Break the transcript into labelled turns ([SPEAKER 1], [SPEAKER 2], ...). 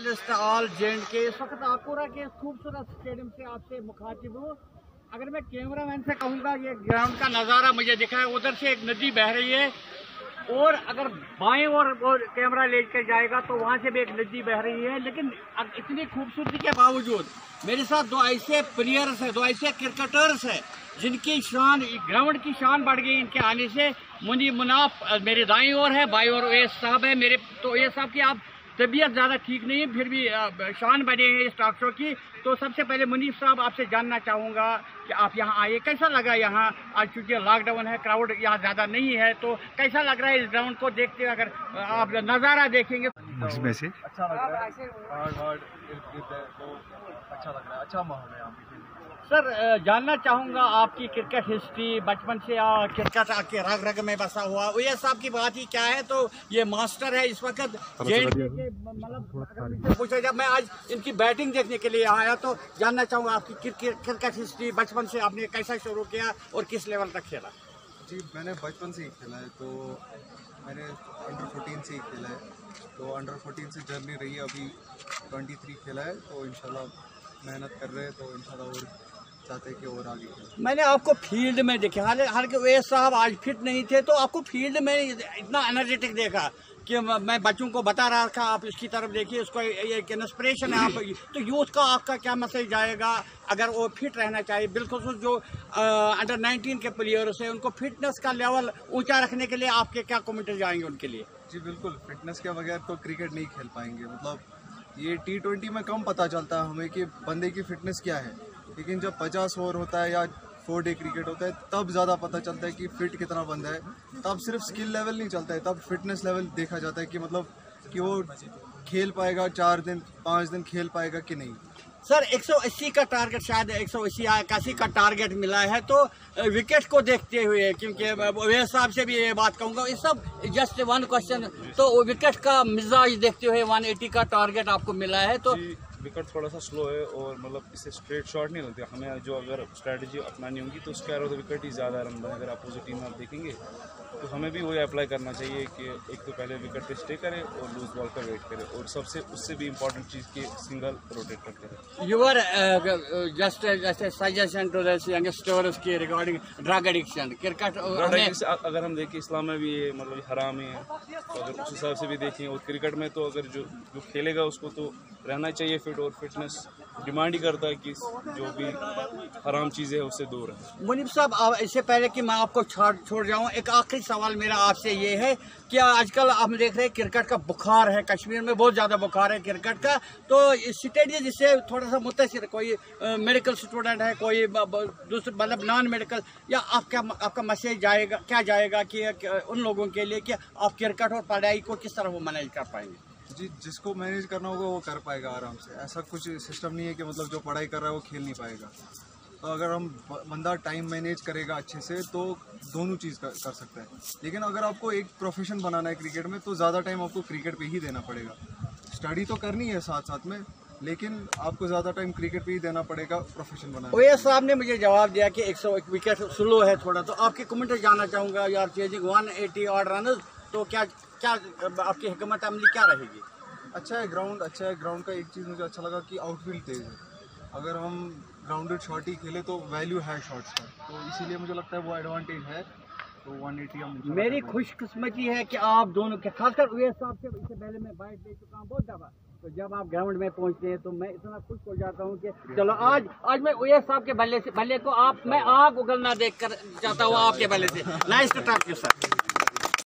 [SPEAKER 1] Journalist all gent के इस वक्त आकोरा के खूबसूरत स्टेडियम से आपसे मुखातिब हूँ। अगर मैं कैमरामैन से कहूँगा ये ग्राउंड का नज़ारा मुझे दिखा है, उधर से एक नदी बह रही है और अगर बाएं और कैमरा लेकर जाएगा तो वहाँ से भी एक नदी बह रही है। लेकिन इतनी खूबसूरती के बावजूद मेरे साथ दो ऐसे प्लेयर्स हैं, दो ऐसे क्रिकेटर्स हैं जिनकी शान, ग्राउंड की शान बढ़ गई इनके आने से। मुनीब मुनाफ मेरे दाईं ओर है, बाईं ओर ओवैस साहब है। मेरे तो ओवैस साहब की आप तबीयत ज़्यादा ठीक नहीं है, फिर भी शान बने हैं इस टॉक शो की। तो सबसे पहले मुनीब साहब आपसे जानना चाहूँगा कि आप यहाँ आए, कैसा लगा यहाँ? आज चूँकि लॉकडाउन है, क्राउड यहाँ ज़्यादा नहीं है, तो कैसा लग रहा है इस ग्राउंड को देखते हुए? अगर आप नज़ारा देखेंगे
[SPEAKER 2] इसमें से
[SPEAKER 3] अच्छा लग रहा है, तो अच्छा लग रहा है, अच्छा माहौल है यहाँ पे।
[SPEAKER 1] सर, जानना चाहूँगा आपकी क्रिकेट हिस्ट्री, बचपन से क्रिकेट आपके रग रग में बसा हुआ। ओवैस साहब की बात ही क्या है, तो ये मास्टर है इस वक्त जेल के, मतलब पूछा जब मैं आज इनकी बैटिंग देखने के लिए आया तो जानना चाहूँगा आपकी क्रिकेट हिस्ट्री, बचपन से आपने कैसा शुरू किया और किस लेवल तक खेला?
[SPEAKER 3] जी, मैंने बचपन से ही खेला है, तो मैंने अंडर 14 से ही खेला है, तो अंडर 14 से जर्नी रही है, अभी 23 खेला है, तो इंशाल्लाह मेहनत कर रहे हैं, तो इंशाल्लाह और चाहते हैं कि और आगे खेलें।
[SPEAKER 1] मैंने आपको फील्ड में देखा, हालांकि ओवैस साहब आज फिट नहीं थे, तो आपको फील्ड में इतना एनर्जेटिक देखा कि मैं बच्चों को बता रहा था आप इसकी तरफ देखिए, उसको एक इंस्पिरेशन है आप। तो यूथ का आपका क्या मैसेज जाएगा अगर वो फिट रहना चाहिए? बिल्कुल जो अंडर 19 के प्लेयर्स हैं उनको फिटनेस का लेवल ऊंचा रखने के लिए आपके क्या कमेंट जाएंगे उनके लिए?
[SPEAKER 3] जी बिल्कुल, फिटनेस के बगैर तो क्रिकेट नहीं खेल पाएंगे। मतलब ये T20 में कम पता चलता है हमें कि बंदे की फिटनेस क्या है, लेकिन जब 50 ओवर होता है या 4 डे क्रिकेट होता है तब ज़्यादा पता चलता है कि फिट कितना बंदा है। तब सिर्फ स्किल लेवल नहीं चलता है, तब फिटनेस लेवल देखा जाता है कि मतलब कि वो खेल पाएगा, 4 दिन 5 दिन खेल पाएगा कि नहीं।
[SPEAKER 1] सर, 180 का टारगेट, शायद 180-81 का टारगेट मिला है, तो विकेट को देखते हुए, क्योंकि ओवैस साहब से भी ये बात कहूँगा, ये सब जस्ट वन क्वेश्चन, तो विकेट का मिजाज देखते हुए 180 का टारगेट आपको मिला है, तो
[SPEAKER 4] विकेट थोड़ा सा स्लो है और मतलब इससे स्ट्रेट शॉट नहीं लगते। हमें जो अगर स्ट्रेटजी अपनानी होगी तो उसके अलावा विकेट ही ज़्यादा रन बने। अगर अपोजिट टीम में आप देखेंगे तो हमें भी वही अप्लाई करना चाहिए कि एक तो पहले विकेट पे स्टे करें और लूज बॉल का वेट करें, और सबसे उससे भी इम्पोर्टेंट चीज़ की सिंगल रोटेट करते हैं।
[SPEAKER 1] Your just suggestion to the youngsters की रिगार्डिंग ड्रग एडिक्शन, क्रिकेट
[SPEAKER 4] अगर हम देखें इस्लाम में भी ये मतलब हराम ही है, तो अगर उस हिसाब से भी देखें, और क्रिकेट में तो अगर जो खेलेगा उसको तो रहना चाहिए फिट, और फिटनेस डिमांड ही करता है कि जो भी हराम चीज़ें हैं उससे दूर है।
[SPEAKER 1] मुनीब साहब, इससे पहले कि मैं आपको छोड़ जाऊँ, एक आखिरी सवाल मेरा आपसे ये है कि आजकल हम देख रहे हैं क्रिकेट का बुखार है, कश्मीर में बहुत ज़्यादा बुखार है क्रिकेट का, तो स्टेडियम जिससे थोड़ा सा मुतासिर, कोई मेडिकल स्टूडेंट है, कोई दूसरे मतलब नॉन मेडिकल, या आपका मैसेज जाएगा, क्या जाएगा कि उन लोगों के लिए कि आप क्रिकेट और पढ़ाई को किस तरह वो मैनेज कर पाएंगे?
[SPEAKER 3] जी, जिसको मैनेज करना होगा वो कर पाएगा आराम से। ऐसा कुछ सिस्टम नहीं है कि मतलब जो पढ़ाई कर रहा है वो खेल नहीं पाएगा। तो अगर हम बंदा टाइम मैनेज करेगा अच्छे से तो दोनों चीज़ कर सकता है। लेकिन अगर आपको एक प्रोफेशन बनाना है क्रिकेट में तो ज़्यादा टाइम आपको क्रिकेट पे ही देना पड़ेगा। स्टडी तो करनी है साथ साथ में, लेकिन आपको ज़्यादा टाइम क्रिकेट पे ही देना पड़ेगा प्रोफेशन बनाने।
[SPEAKER 1] ओवैस साहब ने मुझे जवाब दिया कि 101 विकेट स्लो है थोड़ा, तो आपके कमेंट जानना चाहूँगा। यार चेजिंग 180 ऑड रन, तो क्या आपकी हिकमत अमली क्या रहेगी?
[SPEAKER 3] अच्छा है ग्राउंड, अच्छा है ग्राउंड का। एक चीज़ मुझे अच्छा लगा कि आउटफील्ड तेज़ है। अगर हम ग्राउंडेड शॉट ही खेले तो वैल्यू है शॉट्स का, तो इसीलिए मुझे लगता है वो एडवांटेज है। तो 180 हम
[SPEAKER 1] मेरी खुशकिस्मती है कि आप दोनों के, खासकर ओवैस साहब से इससे पहले मैं बाइट दे चुका हूँ बहुत दफ़ा, तो जब आप ग्राउंड में पहुँचते हैं तो मैं इतना खुश हो जाता हूँ कि चलो आज मैं ओवैस साहब के बल्ले को मैं आग उगलना देख कर चाहता हूँ आपके बल्ले से। Nice to talk you sir.